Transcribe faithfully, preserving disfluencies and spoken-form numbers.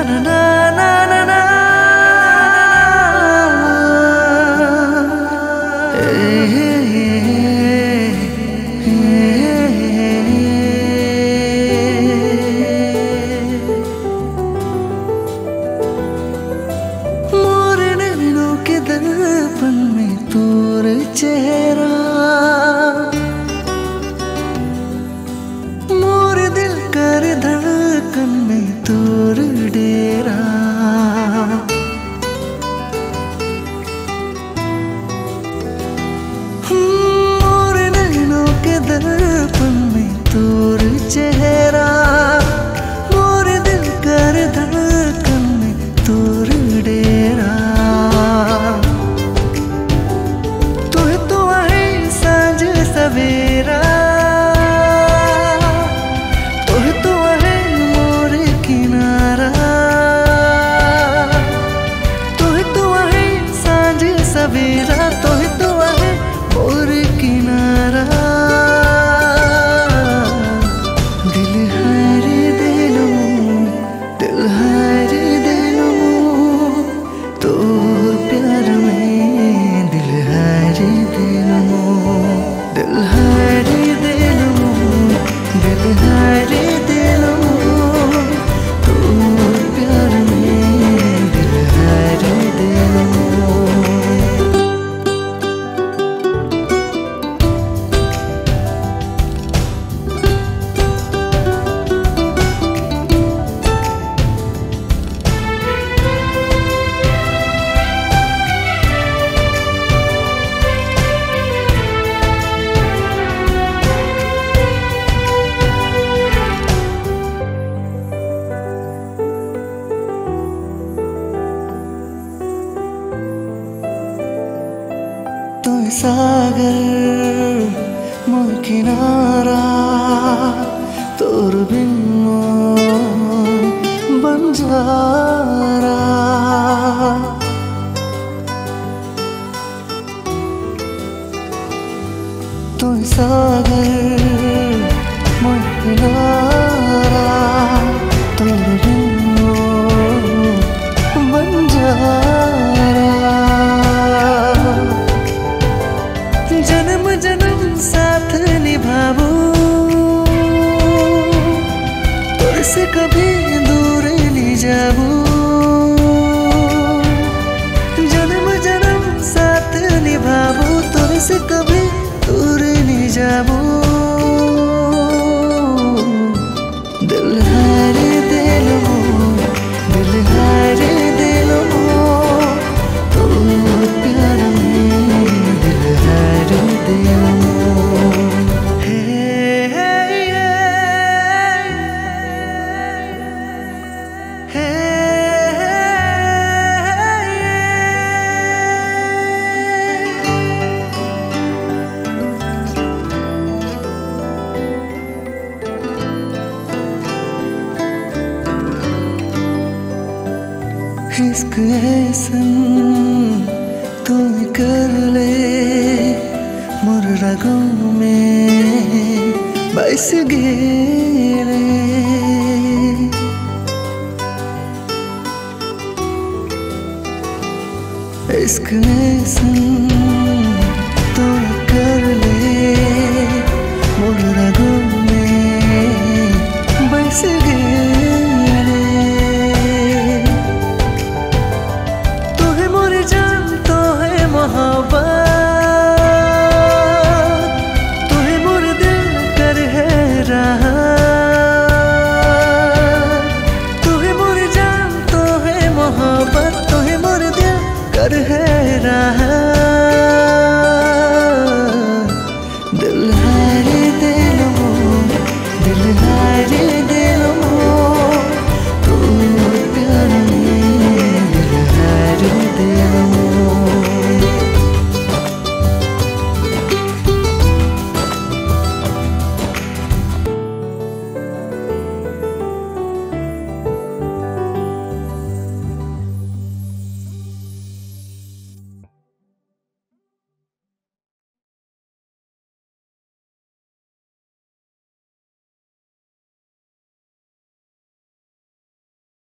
चेहरा मोर दिल कर धड़कन में तोर डेरा। मोर नैनों के दर्पण में तोर चेहरा, मोर दिल कर धड़कन में तोर डेरा। सवेरा तोह तो है मोर किनारा, तोह तो है सांझ सवेरा, तोह तो है मोर किनारा। दिल हारे दिलो दिल हारे दिलो तोर प्यार में, दिल हारे दिलो दिल हारे दिलो दिल हारे दिलो तोर प्यार में, दिल हारे दिलो। तुम सागर मोर किनारा, तोर बिन बंजारा। तुम सागर मोर किनारा, तोर बिन बंजारा। जन्म जन्म साथ निभाबो तोर से कभी दूर नहीं जाबो। जन्म जन्म साथ निभाबो तोर से कभी दूर नहीं जाबो। दिल हारे दिलो दिल हारे दिलो तोर प्यार में, दिल हारे दिलो। इश्क ऐसन तू कर ले मोर रगों में बस गेरे। इश्क ऐसन